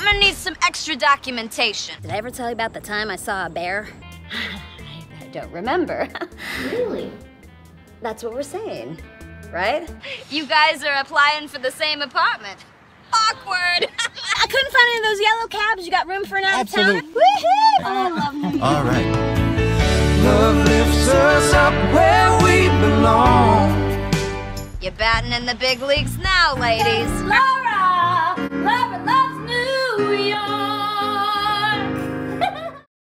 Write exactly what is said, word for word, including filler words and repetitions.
gonna need some extra documentation. Did I ever tell you about the time I saw a bear? I don't remember. Really? That's what we're saying, right? You guys are applying for the same apartment. Awkward. I couldn't find any of those yellow cabs. You got room for an out-of-towner? Absolutely. Woohoo! Oh, I love New York. All right. Love lifts us up where we belong. You're batting in the big leagues now, ladies. Laura! Laura loves New York!